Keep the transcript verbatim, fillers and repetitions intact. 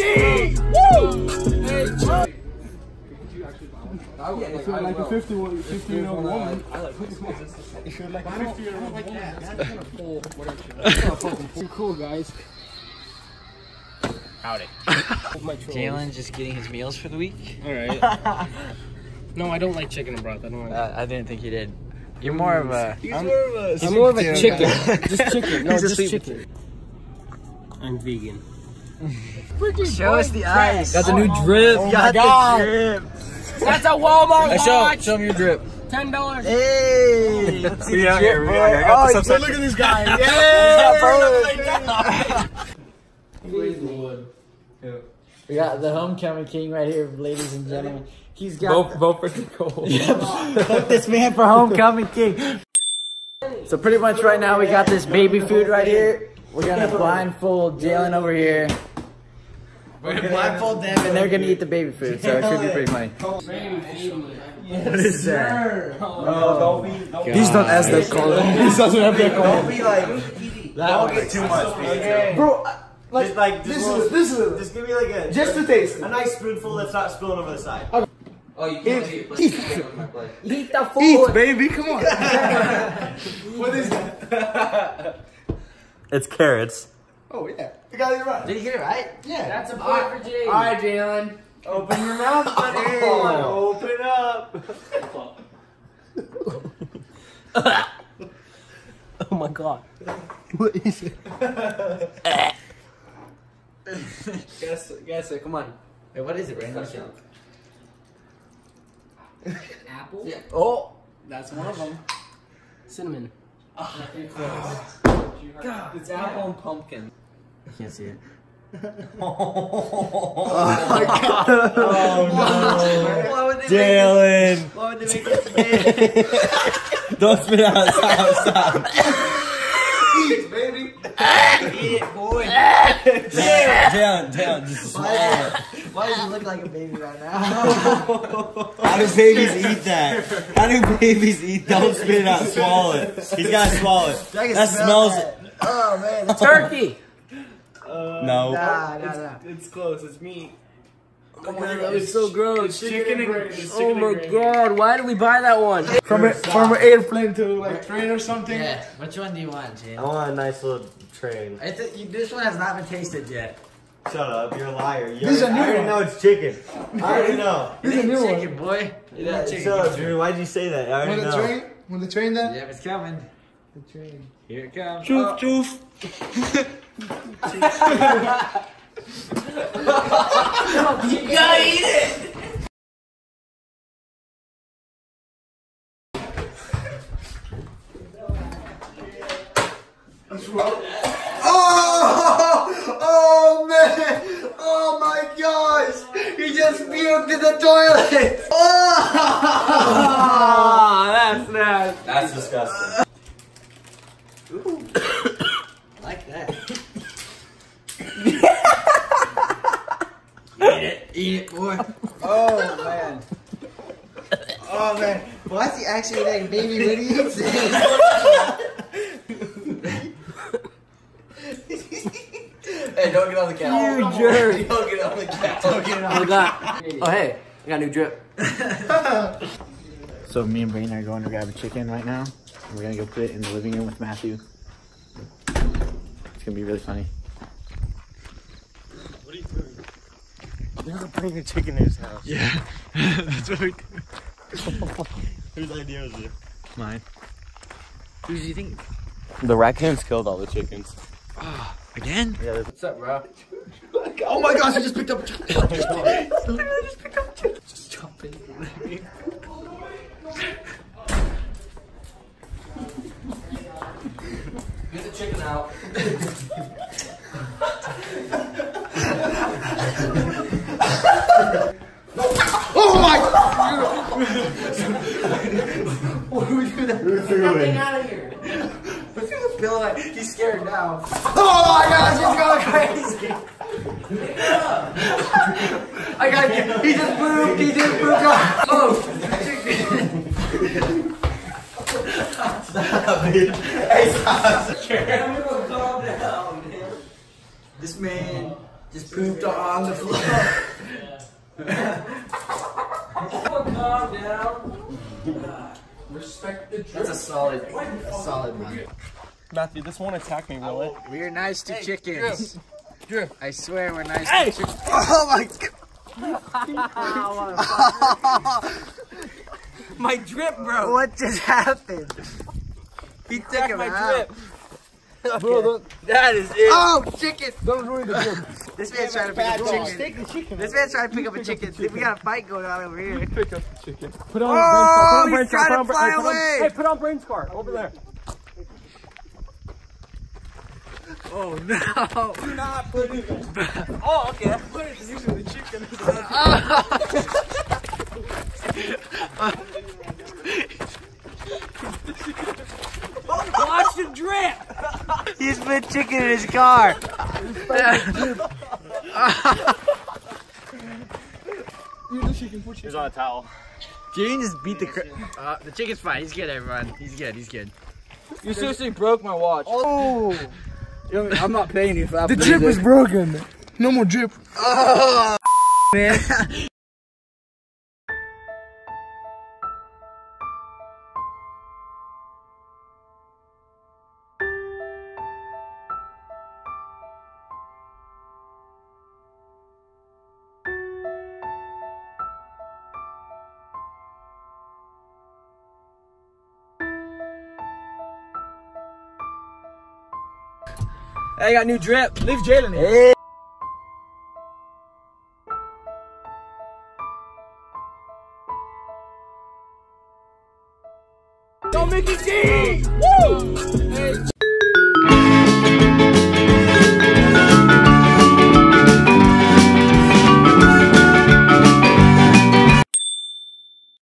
G! Woo! Yeah, if you're like a fifty-one, fifty-year-old woman, if you're like a fifty-year-old woman, that's gonna pull whatever. Cool, guys. Howdy. Jalen's just getting his meals for the week. All right. No, I don't like chicken and broth. I don't like. Uh, I didn't think you did. You're more of a. I'm more of a, I'm more of a chicken. Just chicken. No, just chicken. I'm vegan. Show us the eyes. Got the new drip. Oh got the drip. That's a Walmart Hey, show, show me your drip. ten dollars. Hey. Let's see Yeah, the drip, yeah, bro. yeah, I got Oh, this so upside- look at this guy. Yeah. We got the homecoming king right here, ladies and gentlemen. He's got Vote, vote for Nik Coble. Vote this man for homecoming king. So pretty much right now we got this baby food right here. We're gonna blindfold Jalen over here. We're gonna blindfold them and they're gonna eat the baby food. So it should be pretty funny. What is that? No, don't be. Don't He's not as that color. He doesn't have that color. Don't be like. Don't get too much, okay. Bro, like, just like this just, is this is just give me like a just to taste a nice spoonful that's not spilling over the side. Oh, you can't eat. Eat, Eat the food. eat, baby. Come on. What is that? It's carrots. Oh yeah, you got it right. Did you get it right? Yeah, That's a point for Jay. All right, Jalen. Open your mouth, buddy. Oh. Open up. Oh my god. What is it? Guess, guess it. Come on. Hey, what is it, Brandon? Apple? Yeah. Oh. That's one of them. Cinnamon. God. It's apple and pumpkin. I can't see it. Oh my god. Oh, why would they Jalen. make it? Why would they make it big? Don't spit out. Stop. Stop. Eat, baby. Eat it, boy. Down, down. Just swallow it. Why does he look like a baby right now? How do babies eat that? How do babies eat? Don't spit it out. Swallow it. He's gotta swallow it. I can That smell smells. that. Oh man, the Turkey. Uh, no. Nah, nah, nah. It's close. It's meat. Oh my god, that was so gross. Chicken and gravy. Oh my god, why did we buy that one? From a, from an airplane to like train or something. Yeah, which one do you want, Jane? I want a nice little train. I th you, this one has not been tasted yet. Shut up. You're a liar. You This is a already, new I already one. know it's chicken. I already know. This is a new chicken, one. boy. Yeah, chicken. Shut up, Drew. Why'd you say that? I already When the know. train, when the train then. Yep, it's coming. The train. Here it comes. Choof, choof. You gotta eat it! Oh! Oh, man! Oh, my gosh! He just puked in the toilet! Oh! Ah, that's nasty. That's disgusting. Like that. Eat it. Eat it, boy. Oh, man. Oh, man. Why is he actually like baby when he eats it? Hey, don't get on the couch. You jerk. Don't get on the couch. Don't get on Oh god. Oh hey, I got a new drip. So me and Brayden are going to grab a chicken right now. And we're gonna go put it in the living room with Matthew. It's gonna be really funny. What are you doing? You're not putting a chicken in his house. Yeah, that's what we do. Whose idea was it? Mine. Who do you think? The raccoons killed all the chickens. Oh, again? Yeah, What's up, bro? Oh my gosh, I just picked up a chicken. I just picked up a chicken. Just jumping. Get the chicken out. Oh my! What do we do that? Who threw it? out of here. Let's do the pillow. Like, he's scared now. Oh my gosh, he's going crazy! I got it. He just moved. He just moved off. Oh. Stop it. Hey, stop. Calm down, man. This man Just pooped on the floor. Calm down. Respect the drip. That's a solid, a solid one. Matthew, this won't attack me, will it? We're nice to Hey, chickens. Drip. Drip. I swear we're nice Hey! to chickens. Oh my god. My drip, bro. What just happened? He took Crack him my out. drip. Bro, don't, That is it. Oh, chicken! don't ruin the drip. This man's trying to pick up a chicken. This man's trying to pick up a chicken. We got a fight going on over here. Pick up the chicken. Put on Oh, brain he's trying to put fly on, away. Hey, put on brain scar over there. Oh no! Do not put it in. Oh, okay. Put it using the chicken. Watch the drip. He's put chicken in his car. Use the chicken. Put chicken. on a towel. Gene just beat the. Cr uh, the chicken's fine. He's good, everyone. He's good. He's good. You seriously broke my watch. Oh! I'm not paying you for that. The drip is broken. No more drip. Oh man. I got new drip. Leave Jalen here. Hey.